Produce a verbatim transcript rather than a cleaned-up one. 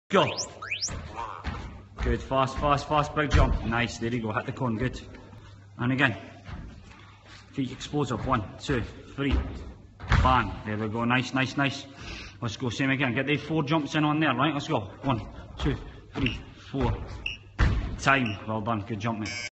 Go. Good, fast, fast, fast, big jump. Nice, there you go, hit the cone, good. And again. Feet exposed up, one, two, three. Bang, there we go, nice, nice, nice. Let's go, same again, get the four jumps in on there, right, let's go. One, two, three, four. Time, well done, good jump, mate.